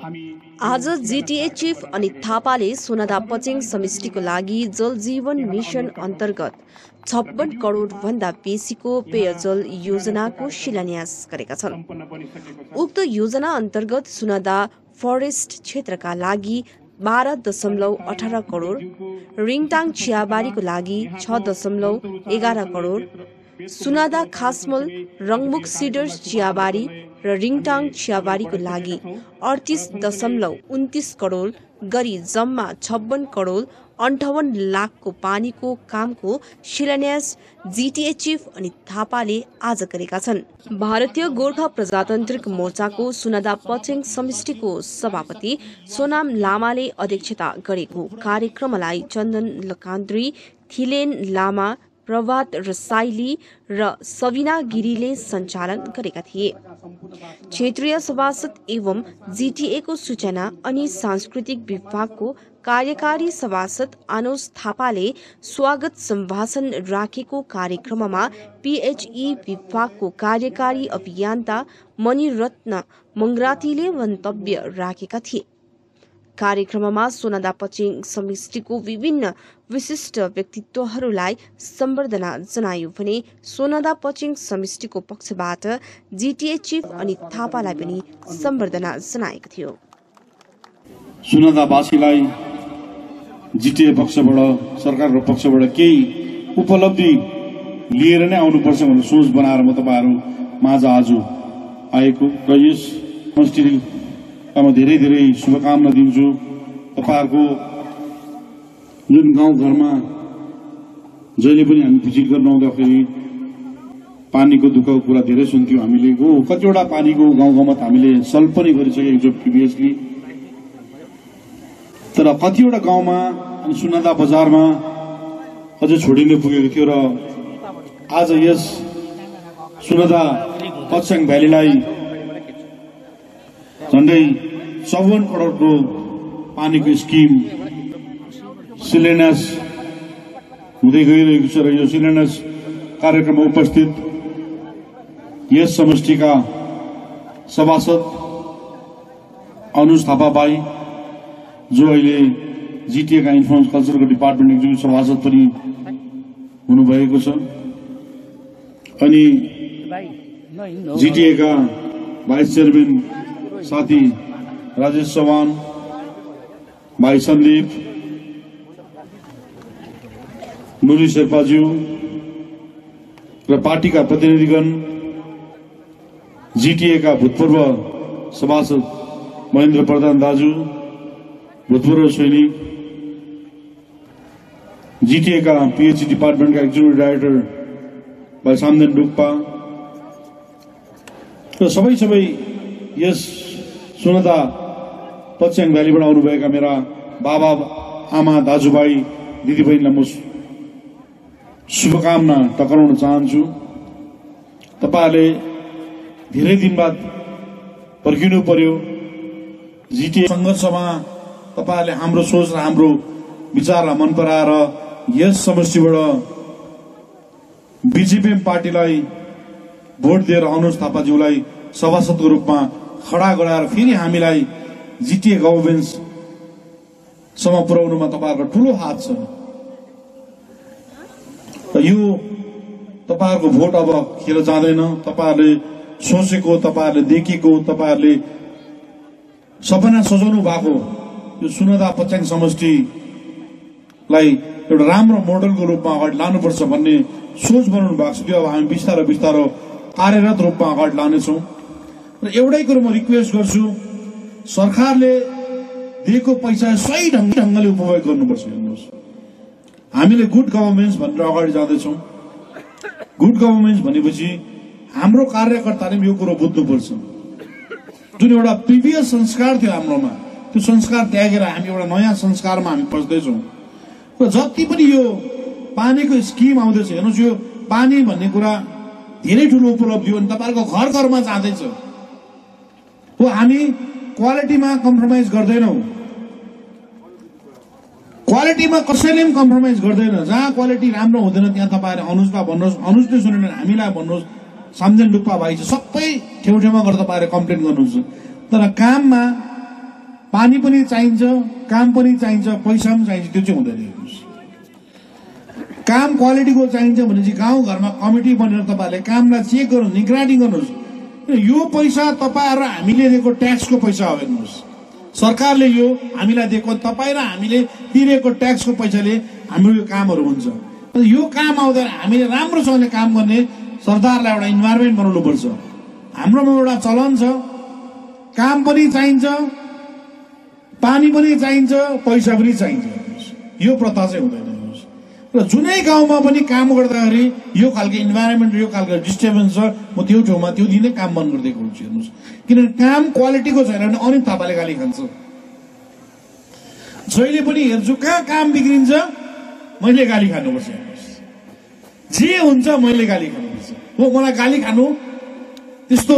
आज GTA chief Anit थापाले सोनादा पचेङ समष्टिको लागि जल जीवन मिशन अन्तर्गत 56 करोड भन्दा बेसीको पेयजल योजनाको शिलान्यास गरेका छन्। उक्त योजना अन्तर्गत सोनादा फरेस्ट क्षेत्रका लागि 12.18 करोड, रिङटाङ चियाबारीको लागि 6.11 करोड, सुनादा खासमल रङमुख सिडर्स चियाबारी र रिङटाङ चियाबारीको लागि 38.29 करोड गरी जम्मा 56 करोड 58 लाखको पानीको कामको शिलान्यास जीटीए चीफ अनित थापाले आज गरेका छन्। भारतीय गोर्खा प्रजातान्त्रिक मोर्चाको सुनादा पचेङ समष्टिको सभापति सोनाम लामाले अध्यक्षता गरेको कार्यक्रमलाई चन्दन लकान्द्री, थिलेन लामा, प्रभात रसाइली र सबिना गिरीले सञ्चालन गरेका थिए। क्षेत्रीय सभासद एवं जीटीएको सूचना अनि सांस्कृतिक विभागको कार्यकारी सभासद अनुज थापाले स्वागत सम्भाषण राखेको कार्यक्रममा पीएचई विभागको कार्यकारी अभियन्ता मणिरत्न मंगरातीले मन्तव्य राखेका थिए। कार्यक्रममा सोनादा पचेङ समष्टिको विभिन्न विशिष्ट व्यक्तित्वहरूलाई सम्बर्धना जनायो भने सोनादा पचेङ समष्टिको पक्षबाट जीटीए चीफ अनित थापालाई पनि सम्बर्धना जनाएको थियो। सुनादावासीलाई जीटीए पक्षबाट सरकारको पक्षबाट केही उपलब्धि लिएर नै आउनुपर्छ भन्ने सोच बनाएर म तपाईहरु माझ आज आएको र यस समष्टिमा धेरै धेरै शुभकामना दिन्छु। तपाईहरुको जुन गाउँ घरमा जहिले पनि हामी भिजिट गर्न आउँदाखेरि पानीको दुःखको कुरा धेरै सुन्थ्यौं। हामीले कतिवटा पानीको गाउँ गाउँमा हामीले सल्भ पनि गरिसकेको छौं प्रिभियसली, तर कतिवटा गाउँमा अनि सुनादा बजारमा अझै छोडिन पुगेको थियो र आज यस सुनादा पचेङ भ्यालीलाई झन्डै 54 करोडको पानीको स्किम शिलान्यास हुँदै गइरहेको छ र यो शिलान्यास कार्यक्रममा उपस्थित यस समष्टिका सभासद अनुज थापा भाइ, जो अहिले जीटीए का इन्फोर्मेसन कल्चरको डिपार्टमेन्ट एक्जिक्युटिभ सभासद पनि हुनुभएको छ, अनि जीटीए का भाइस चेयरम्यान साथी राजेश चौहान, भाइ सन्दीप, नुरी शेर्पाज्यू र पार्टीका प्रतिनिधिगण, जीटीए का भूतपूर्व सभासद महेन्द्र प्रधान दाजु, भूतपूर्व सैनिक, जीटीए का पीएचई डिपार्टमेंट का एक्जिक्युटिभ डाइरेक्टर भाइ सामदेन डुक्पा र सबै यस सुनादा पचेङ भ्यालीबाट आउनुभएका मेरा बाबा आमा दाजुभाइ दिदीबहिनीलाई म शुभकामना टक्राउन चाहन्छु। तपाईहरुले धेरै दिन बाद पर्खिनु पर्यो। जीटीए संघर्षमा तपाईहरुले हाम्रो सोच र हाम्रो विचारलाई मन पराएर यस समष्टिबाट बीजेपी पार्टीलाई भोट दिएर अनुज थापाज्यूलाई सभासदको रूपमा खडा गराएर फेरि हामीलाई जीटीए गभर्नेन्स सम्म पुर्याउनुमा तपाईहरुको ठूलो हात छ। यो तपाईहरुको भोट अब खेर जाँदैन। तपाईहरुले सोचेको, तपाईहरुले देखेको, तपाईहरुले सपना सजाउनु भएको यो सुनादा पचेङ समष्टिलाई एउटा राम्रो मोडलको रूपमा अगाडि लानुपर्छ भन्ने सोच बनाउनु भएको छ। त्यो अब हामी बिस्तारै बिस्तारै कार्यरत रूपमा अगाडि लानेछौँ। र एउटै कुरो म रिक्वेस्ट गर्छु, सरकारले दिएको पैसा सही ढंगले उपयोग गर्नुपर्छ। हेर्नुहोस्, हामीले गुड गभर्नेन्स भनेर अगाडि जाँदैछौँ। गुड गभर्नेन्स भनेपछि हाम्रो कार्यकर्ताले यो कुरो बुझ्नुपर्छ। जुन एउटा प्रिभियस संस्कार थियो हाम्रोमा, त्यो संस्कार त्यागेर हामी एउटा नयाँ संस्कारमा हामी पस्दैछौँ। र जति पनि यो पानीको स्किम आउँदैछ, हेर्नुहोस्, यो पानी भन्ने कुरा धेरै ठूलो उपलब्धि हो। तपाईहरुको घर घरमा जाँदैछ हो। हामी क्वालिटीमा कम्प्रोमाइज गर्दैनौं। क्वालिटीमा कसैले पनि कम्प्रोमाइज गर्दैन। जहाँ क्वालिटी राम्रो हुँदैन त्यहाँ तपाईहरुले अनुजलाई भन्नुहोस्, अनुजले सुनेन हामीलाई भन्नुहोस्, सामदेन डुक्पा भाइ छ, सबै ठाउँमा गएर तपाईहरुले कम्प्लेन गर्नुहुन्छ। तर काममा पानी पनि चाहिन्छ, काम पनि चाहिन्छ, पैसा पनि चाहिन्छ, त्यो चाहिँ हुँदैन। हेर्नुहोस्, काम क्वालिटीको चाहिन्छ भने चाहिँ गाउँघरमा कमिटी बनेर तपाईँहरूले कामलाई चेक गर्नु, निगरानी गर्नुहोस्। यो पैसा तपाईँ र हामीले दिएको ट्याक्सको पैसा हो। हेर्नुहोस्, सरकारले यो हामीलाई दिएको, तपाईँ र हामीले तिरेको ट्याक्सको पैसाले हाम्रो यो कामहरू हुन्छ। यो काम आउँदा हामीले राम्रोसँगले काम गर्ने सरकारलाई एउटा इन्भाइरोमेन्ट बनाउनुपर्छ। हाम्रोमा एउटा चलन छ, काम पनि चाहिन्छ, पानी पनि चाहिन्छ, पैसा पनि चाहिन्छ। यो प्रथा चाहिँ हुँदैन। र जुनै गाउँमा पनि काम गर्दाखेरि यो खालको इन्भाइरोमेन्ट, यो खालको डिस्टर्बेन्स छ, म त्यो ठाउँमा त्यो दिनै काम बन्द गरिदिएको हुन्छु। हेर्नुहोस्, किनभने काम क्वालिटीको छैन भने अनित थापाले गाली खान्छ। जहिले पनि हेर्छु कहाँ काम बिग्रिन्छ मैले गाली खानुपर्छ। हेर्नुहोस्, जे हुन्छ मैले गाली खानुपर्छ। हो, मलाई गाली खानु त्यस्तो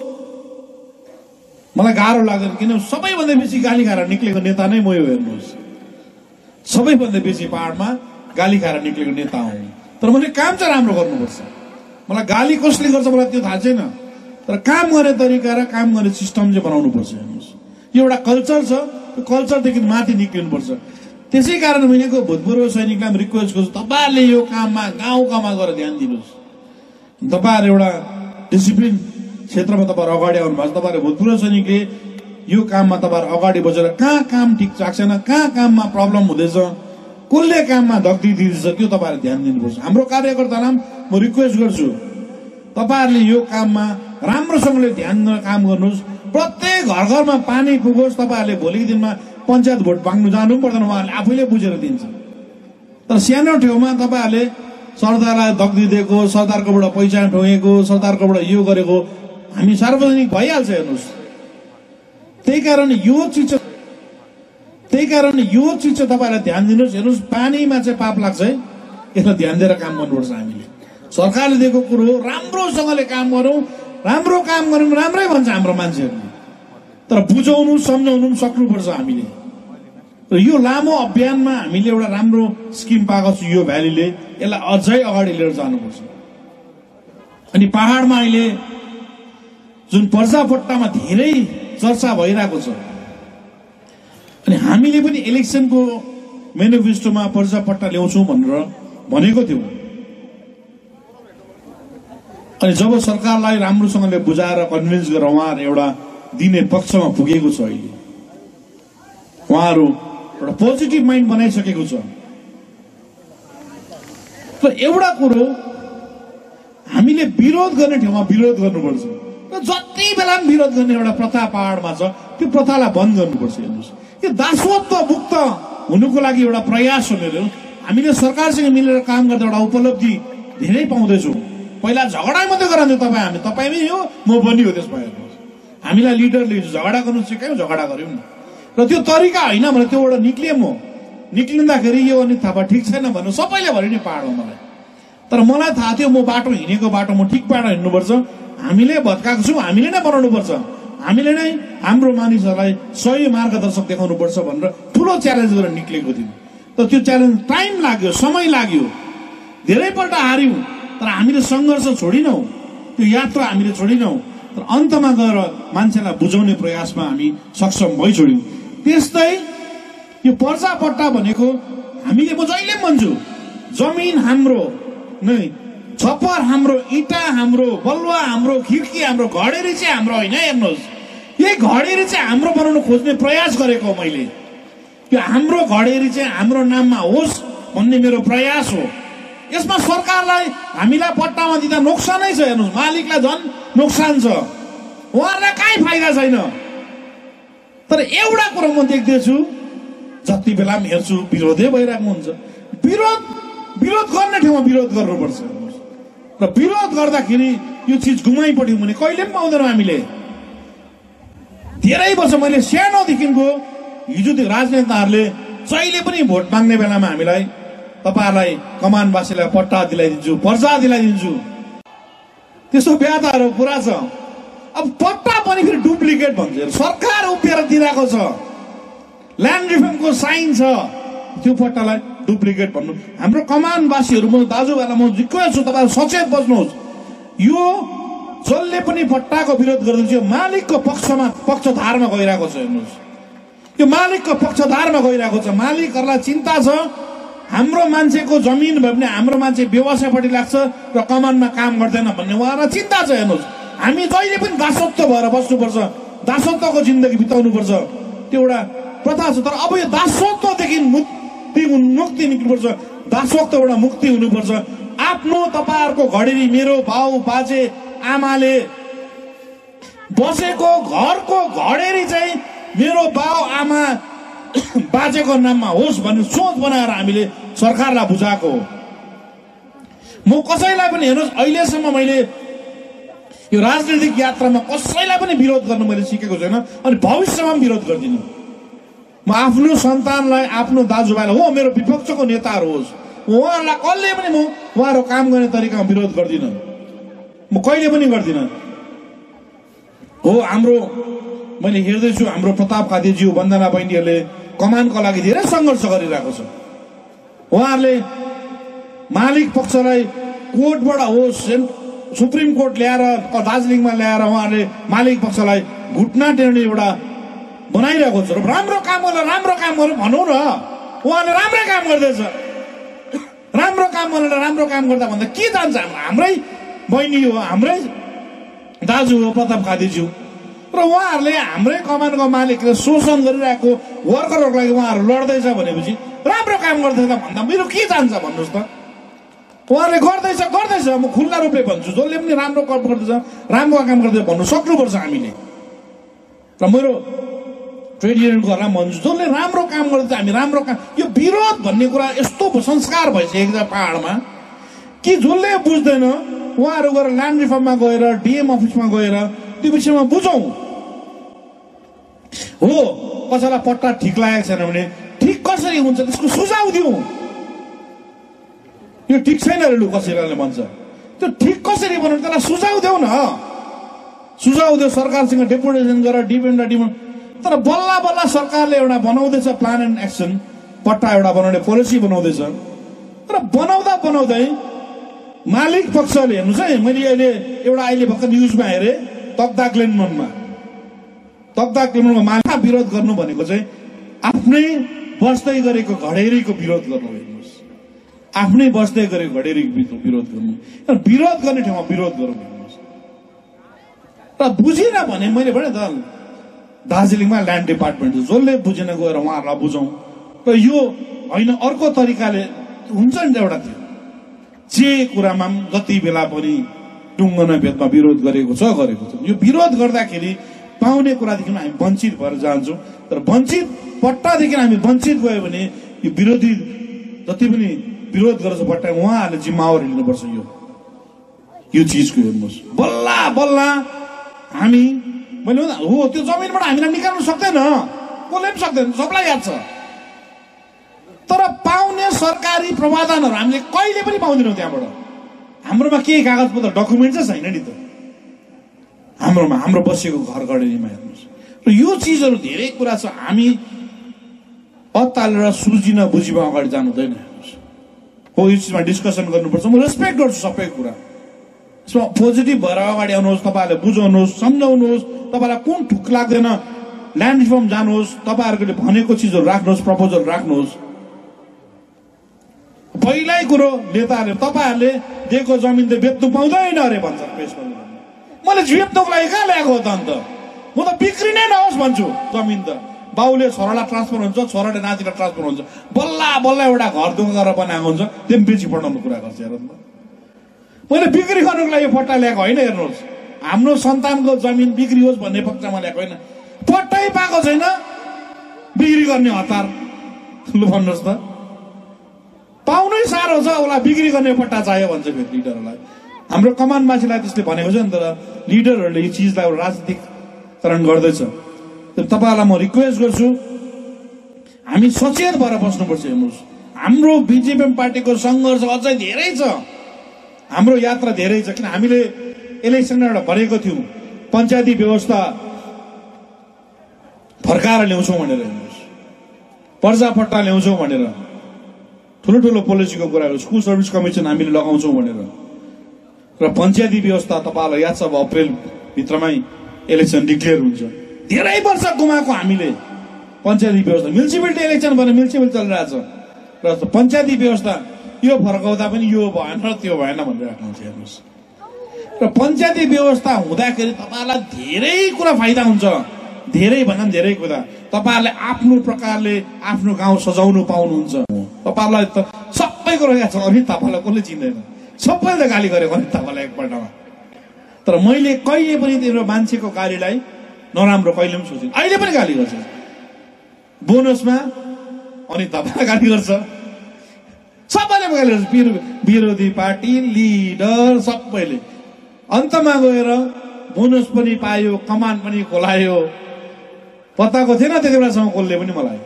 मलाई गाह्रो लाग्दैन, किन सबैभन्दा बेसी गाली खाएर निक्लेको नेता नै म हो। हेर्नुहोस्, सबैभन्दा बेसी पहाडमा गाली खाएर निक्लेको नेता हो। तर मैले काम चाहिँ राम्रो गर्नुपर्छ। मलाई गाली कसले गर्छ मलाई त्यो थाहा छैन, तर काम गर्ने तरिका र काम गर्ने सिस्टम चाहिँ बनाउनुपर्छ। हेर्नुहोस्, यो एउटा कल्चर छ, त्यो कल्चरदेखि माथि निक्लिनुपर्छ। त्यसै कारण मैले भूतपूर्व सैनिकलाई रिक्वेस्ट गर्छु, तपाईँहरूले यो काममा गाउँमा गएर ध्यान दिनुहोस्। तपाईँहरू एउटा डिसिप्लिन क्षेत्रमा तपाईँहरू अगाडि आउनु भएको छ। तपाईँहरू भूतपूर्व सैनिकले यो काममा तपाईँहरू अगाडि बसेर कहाँ काम ठिक भएको छैन, कहाँ काममा प्रब्लम हुँदैछ, कसले काममा धक्ती दिँदैछ, त्यो तपाईँहरूले ध्यान दिनुपर्छ। हाम्रो कार्यकर्तालाई म रिक्वेस्ट गर्छु, तपाईँहरूले यो काममा राम्रोसँगले ध्यान दिएर काम गर्नुहोस्। प्रत्येक घर घरमा पानी पुगोस्। तपाईँहरूले भोलिको दिनमा पञ्चायत भोट माग्नु जानु पनि पर्दैन, उहाँहरूले आफैले बुझेर दिन्छ। तर सानो ठाउँमा तपाईँहरूले सरदारलाई धक्ती दिएको, सरदारकोबाट पैसा ठोकेको, सरदारकोबाट यो गरेको हामी सार्वजनिक भइहाल्छ। हेर्नुहोस्, त्यही कारण यो चिज चाहिँ तपाईँलाई ध्यान दिनुहोस्। हेर्नुहोस्, पानीमा चाहिँ पाप लाग्छ है, यसलाई ध्यान दिएर काम गर्नुपर्छ। हामीले सरकारले दिएको कुरो राम्रोसँगले काम गरौँ, राम्रो काम गऱ्यौँ राम्रै भन्छ हाम्रो मान्छेहरूले। तर बुझाउनु सम्झाउनु पनि सक्नुपर्छ हामीले। र यो लामो अभियानमा हामीले एउटा राम्रो स्किम पाएको छु यो भ्यालीले, यसलाई अझै अगाडि लिएर जानुपर्छ। अनि पहाडमा अहिले जुन पर्जापट्टामा धेरै चर्चा भइरहेको छ, अनि हामीले पनि इलेक्सनको मेनिफेस्टोमा पर्जापट्टा ल्याउँछौँ भनेर भनेको थियौँ। अनि जब सरकारलाई राम्रोसँगले बुझाएर कन्भिन्स गरेर उहाँहरू एउटा दिने पक्षमा पुगेको छ, अहिले उहाँहरू एउटा पोजिटिभ माइन्ड बनाइसकेको छ। तर एउटा कुरो हामीले विरोध गर्ने ठाउँमा विरोध गर्नुपर्छ, र जति बेला पनि विरोध गर्ने एउटा प्रथा पहाडमा छ, त्यो प्रथालाई बन्द गर्नुपर्छ। हेर्नुहोस्, यो दासत्व मुक्त हुनुको लागि एउटा प्रयास हो मेरो। हामीले सरकारसँग मिलेर काम गर्दा एउटा उपलब्धि धेरै पाउँदैछौँ। पहिला झगडा मात्रै गराउँथ्यो तपाईँ पनि हो, म पनि हो। त्यसमा हेर्नुहोस्, हामीलाई लिडरले झगडा गर्नु सिकायो, झगडा गऱ्यौँ न। र त्यो तरिका होइन भने त्योबाट निक्लिएँ म। निक्लिँदाखेरि यो अनि थाहा ठिक छैन भन्नु सबैले भन्यो नि पहाडमा मलाई। तर मलाई थाहा थियो म बाटो हिँडेको बाटो म ठिक बाटो हिँड्नुपर्छ। हामीले भत्काएको छौँ, हामीले नै बनाउनुपर्छ, हामीले नै हाम्रो मानिसहरूलाई सही मार्गदर्शक देखाउनुपर्छ भनेर ठुलो च्यालेन्ज गरेर निक्लेको थियौँ। तर त्यो च्यालेन्ज टाइम लाग्यो, समय लाग्यो, धेरैपल्ट हार्यौँ, तर हामीले सङ्घर्ष छोडिनौँ, त्यो यात्रा हामीले छोडिनौँ। तर अन्तमा गएर मान्छेलाई बुझाउने प्रयासमा हामी सक्षम भइछोड्यौँ। त्यस्तै यो पर्जापट्टा भनेको हामीले, म जहिले पनि भन्छु, जमिन हाम्रो नै, छप्पर हाम्रो, इँटा हाम्रो, बलुवा हाम्रो, खिड्की हाम्रो, घडेरी चाहिँ हाम्रो होइन। हेर्नुहोस्, यही घडेरी चाहिँ हाम्रो बनाउन खोज्ने प्रयास गरेको मैले। यो हाम्रो घडेरी चाहिँ हाम्रो नाममा होस् भन्ने मेरो प्रयास हो। यसमा सरकारलाई हामीलाई पट्टामा दिँदा नोक्सानै छ। हेर्नुहोस्, मालिकलाई झन् नोक्सान छ, उहाँहरूलाई काहीँ फाइदा छैन। तर एउटा कुरो म देख्दैछु, जति बेला पनि हेर्छु विरोधै भइरहेको हुन्छ। विरोध गर्ने ठाउँमा विरोध गर्नुपर्छ। र विरोध गर्दाखेरि यो चिज गुमाइपट्यौँ भने कहिले पनि पाउँदैनौँ हामीले। धेरै वर्ष मैले सानोदेखिको हिजोदेखि राजनेताहरूले जहिले पनि भोट माग्ने बेलामा हामीलाई, तपाईँहरूलाई कमानवासीलाई पट्टा दिलाइदिन्छु, पर्जा दिलाइदिन्छु, त्यस्तो व्याधाहरू पुरा छ। अब पट्टा पनि फेरि डुप्लिकेट भन्छ। सरकार उभिएर दिइरहेको छ, ल्यान्ड रिफर्मको साइन छ, त्यो पट्टालाई डुप्लिकेट भन्नु। हाम्रो कमानवासीहरू, म दाजुभाइलाई म रिक्वेस्ट छु, तपाईँहरू सचेत बस्नुहोस्। यो जसले पनि पट्टाको विरोध गर्दैछ, यो मालिकको पक्षधारमा गइरहेको छ। हेर्नुहोस्, यो मालिकको पक्षधारमा गइरहेको छ। मालिकहरूलाई चिन्ता छ हाम्रो मान्छेको जमिन भयो भने हाम्रो मान्छे व्यवसायपट्टि लाग्छ र कमानमा काम गर्दैन भन्ने उहाँहरूलाई चिन्ता छ। हेर्नुहोस्, हामी जहिले पनि दासत्व भएर बस्नुपर्छ, दासत्वको जिन्दगी बिताउनुपर्छ, त्यो एउटा प्रथा छ। तर अब यो दासत्वदेखि मुक्ति निक्लिनुपर्छ, दासत्वबाट मुक्ति हुनुपर्छ। आफ्नो तपाईहरुको घडेरी, मेरो बाउ बाजे आमाले बसेको घरको घडेरी चाहिँ मेरो बाउ आमा बाजेको नाममा होस् भन्ने सोच बनाएर हामीले सरकारलाई बुझाएको हो। म कसैलाई पनि हेर्नुहोस्, अहिलेसम्म मैले यो राजनीतिक यात्रामा कसैलाई पनि विरोध गर्न मैले सिकेको छैन अनि भविष्यमा पनि विरोध गर्दिनँ। म आफ्नो सन्तानलाई, आफ्नो दाजुभाइलाई, हो मेरो विपक्षको नेताहरू होस्, उहाँहरूलाई कहिले पनि म उहाँहरू काम गर्ने तरिकामा विरोध गर्दिनँ, म कहिले पनि गर्दिनँ। हो, हाम्रो मैले हेर्दैछु हाम्रो प्रताप खातीज्यू, वन्दना बहिनीहरूले कमानको लागि धेरै सङ्घर्ष गरिरहेको छ। उहाँहरूले मालिक पक्षलाई कोर्टबाट होस्, सुप्रिम कोर्ट ल्याएर दार्जिलिङमा ल्याएर उहाँहरूले मालिक पक्षलाई घुट्ना टेर्ने एउटा बनाइरहेको छ। राम्रो काम गर्नु भनौँ न, उहाँले राम्रै काम गर्दैछ। राम्रो काम गरेर राम्रो काम गर्दा भन्दा के जान्छ? हाम्रै बहिनी हो, हाम्रै दाजु हो प्रताप खातीज्यू, र उहाँहरूले हाम्रै कमानको मालिकले शोषण गरिरहेको वर्करहरूको लागि उहाँहरू लड्दैछ भनेपछि राम्रो काम गर्दैछ भन्दा मेरो के जान्छ भन्नुहोस् त? उहाँहरूले गर्दैछ, म खुल्ला रूपले भन्छु, जसले पनि राम्रो काम गर्दैछ, राम्रो काम गर्दैछ भन्नु सक्नुपर्छ हामीले। र मेरो ट्रेड युनियनकोहरूलाई भन्छु, जसले राम्रो काम गर्दैछ हामी राम्रो काम, यो विरोध भन्ने कुरा यस्तो संस्कार भइसकेको छ पहाडमा कि जसले बुझ्दैन उहाँहरू गएर ल्यान्ड रिफर्ममा गएर डिएम अफिसमा गएर त्यो विषयमा बुझौँ। हो, कसैलाई पट्टा ठिक लागेको छैन भने ठिक कसरी हुन्छ त्यसको सुझाव दिउँ। यो ठिक छैन रे लु कसैले भन्छ, त्यो ठिक कसरी बनाउनु त्यसलाई सुझाव देऊ न, सुझाव देऊ। सरकारसँग डेपुटेसन गरेर डिपेन्ड तर बल्ल बल्ल सरकारले एउटा बनाउँदैछ प्लान एन्ड एक्सन, पट्टा एउटा बनाउने पोलिसी बनाउँदैछ। तर बनाउँदै मालिक पक्षले हेर्नुहोस् है, मैले अहिले भर्खर न्युजमा हेरेँ, तकदाह ग्लेनमनमा मालिक विरोध गर्नु भनेको चाहिँ आफ्नै बस्दै गरेको घडेरीको विरोध गर्नु। हेर्नुहोस्, आफ्नै बस्दै गरेको घडेरीको विरोध गर्नु, विरोध गर्ने ठाउँमा विरोध गर्नु। हेर्नुहोस्, र बुझिन भने मैले भने त दार्जिलिङमा ल्यान्ड डिपार्टमेन्ट जसले बुझेन गएर उहाँहरूलाई बुझौँ। र यो होइन, अर्को तरिकाले हुन्छ नि त, एउटा थियो जे कुरामा जति बेला पनि टुङ्गन भेदमा विरोध गरेको छ। यो विरोध गर्दाखेरि पाउने कुरादेखि हामी वञ्चित भएर जान्छौँ। तर वञ्चित पट्टादेखि हामी वञ्चित गयो भने यो विरोधी जति पनि विरोध गर्छ पट्टा उहाँहरूले जिम्मेवारी लिनुपर्छ। यो चिजको हेर्नुहोस्, बल्ल हामी मैले हो त्यो जमिनबाट हामीलाई निकाल्नु सक्दैन, कसले पनि सक्दैन, सबलाई याद छ। तर पाउने सरकारी प्रावधानहरू हामीले कहिले पनि पाउँदैनौँ त्यहाँबाट। हाम्रोमा केही कागजपत्र डकुमेन्ट चाहिँ छैन नि त हाम्रोमा, हाम्रो बसेको घर घडेरीमा। हेर्नुहोस्, र यो चिजहरू धेरै कुरा छ, हामी अत्तालेर सुझिन बुझिमा अगाडि जानु हुँदैन। हेर्नुहोस्, हो यो चिजमा डिस्कसन गर्नुपर्छ। म रेस्पेक्ट गर्छु सबै कुरा, यसमा पोजिटिभ भएर अगाडि आउनुहोस्, तपाईँहरूले बुझाउनुहोस्, सम्झाउनुहोस्। तपाईँलाई कुन ठुक लाग्दैन ल्यान्ड रिफर्म जानुहोस्, तपाईँहरूले भनेको चिजहरू राख्नुहोस्, प्रपोजल राख्नुहोस्। पहिल्यै कुरो नेताहरूले तपाईँहरूले दिएको जमिन त बेच्नु पाउँदैन अरे भन्छ प्रेसमा। मैले बेच्नुको लागि कहाँ ल्याएको हो त? अन्त म त बिक्री नै नहोस् भन्छु जमिन त। बाउले छोरालाई ट्रान्सफर हुन्छ, छोराले नातिलाई ट्रान्सफर हुन्छ, बल्ल एउटा घर गरेर बनाएको हुन्छ, त्यो बेची पठाउनु कुरा गर्छ। हेर त, मैले बिक्री गर्नुको लागि पट्टा ल्याएको होइन। हेर्नुहोस्, हाम्रो सन्तानको जमिन बिक्री होस् भन्ने पक्षमा ल्याएको होइन। पट्टै पाएको छैन, बिक्री गर्ने हतार लु भन्नुहोस् त। पाउनै साह्रो छ, उसलाई बिक्री गर्ने पट्टा चाहियो भन्छ फेरि लिडरहरूलाई। हाम्रो कमानवासीलाई त्यसले भनेको छ नि, तर लिडरहरूले यो चिजलाई राजनीतिकरण गर्दैछ। तपाईँहरूलाई म रिक्वेस्ट गर्छु, हामी सचेत भएर बस्नुपर्छ। हेर्नुहोस्, हाम्रो बिजेपी पार्टीको सङ्घर्ष अझै धेरै छ, हाम्रो यात्रा धेरै छ। किन हामीले इलेक्सन एउटा भनेको थियौँ पञ्चायती व्यवस्था फर्काएर ल्याउँछौँ भनेर, हेर्नुहोस्, पर्जापट्टा ल्याउँछौँ भनेर, ठुलो पोलिसीको कुराहरू, स्कुल सर्भिस कमिसन हामीले लगाउँछौँ भनेर, र पञ्चायती व्यवस्था तपाईँहरूलाई याद छ अब अप्रेल भित्रमै इलेक्सन डिक्लेयर हुन्छ। धेरै वर्ष गुमाएको हामीले पञ्चायती व्यवस्था म्युनिसिपालिटी इलेक्सन भने म्युनिसिपल चलिरहेछ र पञ्चायती व्यवस्था यो फर्काउँदा पनि यो भएन र त्यो भएन भनेर राख्नुहुन्छ हेर्नुहोस्। र पञ्चायती व्यवस्था हुँदाखेरि तपाईँहरूलाई धेरै कुरा फाइदा हुन्छ, धेरै भन्दा पनि धेरै कुरा। तपाईँहरूले आफ्नो प्रकारले आफ्नो गाउँ सजाउनु पाउनुहुन्छ। तपाईँहरूलाई त सबै कुरो छ, अनि तपाईँलाई कसले चिन्दैन, सबैले गाली गरेको नि तपाईँलाई एकपल्टमा। तर मैले कहिले पनि त्यो मान्छेको गालीलाई नराम्रो कहिले पनि सोचिनँ। अहिले पनि गाली गर्छ बोनसमा, अनि तपाईँलाई गाली गर्छ, सबैले गाली गर्छ, विरोधी पार्टी लिडर सबैले। अन्तमा गएर बोनस पनि पायो, कमान पनि खोलायो, पत्ताको थिएन त्यति बेलासम्म कसले पनि मलाई।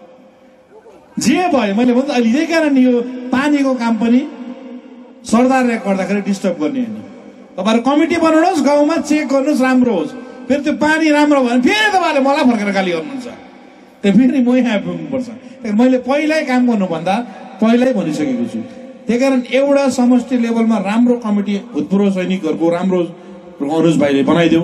जे भयो मैले भन्दा अहिले यही कारण यो पानीको काम पनि सरदारले गर्दाखेरि डिस्टर्ब गर्ने होइन। तपाईँहरू कमिटी बनाउनुहोस्, गाउँमा चेक गर्नुहोस्, राम्रो होस्। फेरि त्यो पानी राम्रो भयो भने फेरि तपाईँहरूले मलाई फर्केर गाली गर्नुहुन्छ, त्यो फेरि म यहाँ पुग्नुपर्छ। मैले पहिल्यै काम गर्नुभन्दा पहिल्यै भनिसकेको छु। त्यही कारण एउटा समष्टि लेभलमा राम्रो कमिटी भूतपूर्व सैनिकहरूको राम्रो अनुज भाइले बनाइदेऊ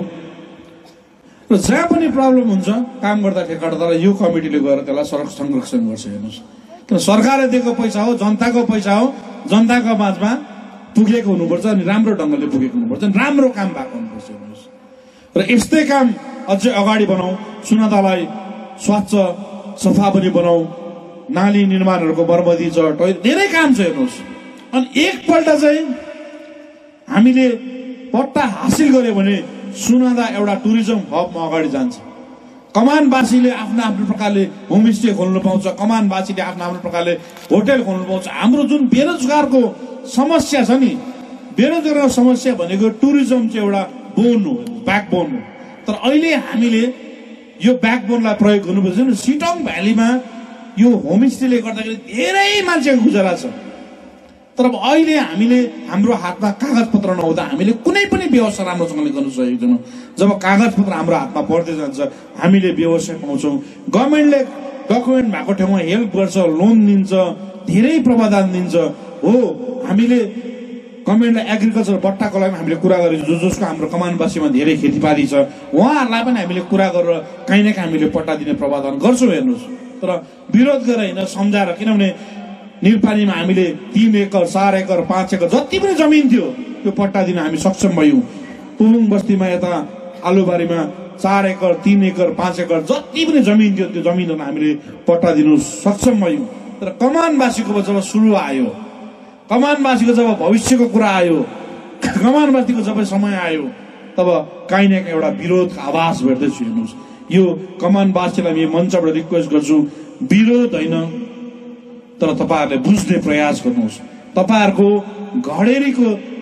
र जहाँ पनि प्रब्लम हुन्छ काम गर्दा ठेकादारलाई यो कमिटीले गएर त्यसलाई संरक्षण गर्छ। हेर्नुहोस्, किन सरकारले दिएको पैसा हो, जनताको पैसा हो, जनताको माझमा पुगेको हुनुपर्छ अनि राम्रो ढङ्गले पुगेको हुनुपर्छ, राम्रो काम भएको हुनुपर्छ। हेर्नुहोस्, र यस्तै काम अझै अगाडि बनाऊ, सुनादालाई स्वच्छ सफा पनि बनाऊ, नाली निर्माणहरूको मर्मती छ, धेरै काम छ। हेर्नुहोस्, अनि एकपल्ट चाहिँ हामीले पट्टा हासिल गर्यो भने सुनादा एउटा टुरिज्म हबमा अगाडि जान्छ। कमानवासीले आफ्नो आफ्नो प्रकारले होमस्टे खोल्नु पाउँछ, कमानवासीले आफ्नो आफ्नो प्रकारले होटल खोल्नु पाउँछ। हाम्रो जुन बेरोजगारको समस्या छ नि, बेरोजगारको समस्या भनेको टुरिज्म चाहिँ एउटा बोन हो, ब्याकबोन हो। तर अहिले हामीले यो ब्याकबोनलाई प्रयोग गर्नुपर्छ। सिटोङ भ्यालीमा यो होमस्टेले गर्दाखेरि धेरै मान्छेको गुजारा छ, तर अब अहिले हामीले हाम्रो हातमा कागज पत्र नहुँदा हामीले कुनै पनि व्यवस्था राम्रोसँगले गर्न सकेको छैनौँ। जब कागज पत्र हाम्रो हातमा पर्दै जान्छ हामीले व्यवसाय पाउँछौँ। गभर्मेन्टले डकुमेन्ट भएको ठाउँमा हेल्प गर्छ, लोन दिन्छ, धेरै प्रावधान दिन्छ। हो, हामीले गभर्मेन्टलाई एग्रिकल्चर बट्टाको लागि हामीले कुरा गरेको जसको हाम्रो कमानवासीमा धेरै खेतीपाती छ उहाँहरूलाई पनि हामीले कुरा गरेर काहीँ न काहीँ हामीले पट्टा दिने प्रावधान गर्छौँ। हेर्नुहोस्, तर विरोध गरेर होइन, सम्झाएर। किनभने निरपानीमा हामीले 3 एकर 4 एकर 5 एकर जति पनि जमिन थियो त्यो पट्टा दिन हामी सक्षम भयौँ। पुबुङ बस्तीमा यता आलुबारीमा 4 एकर 3 एकर 5 एकर जति पनि जमिन थियो त्यो जमिनहरू हामीले पट्टा दिनु सक्षम भयौँ। तर कमानवासीको जब सुरु आयो, कमानवासीको जब भविष्यको कुरा आयो, कमानवासीको जब समय आयो, तब काहीँ न काहीँ एउटा विरोधको आवाज भेट्दैछु। हेर्नुहोस्, यो कमानवासीलाई म मञ्चबाट रिक्वेस्ट गर्छु, विरोध होइन तर तपाईँहरूले बुझ्ने प्रयास गर्नुहोस्। तपाईँहरूको घडेरीको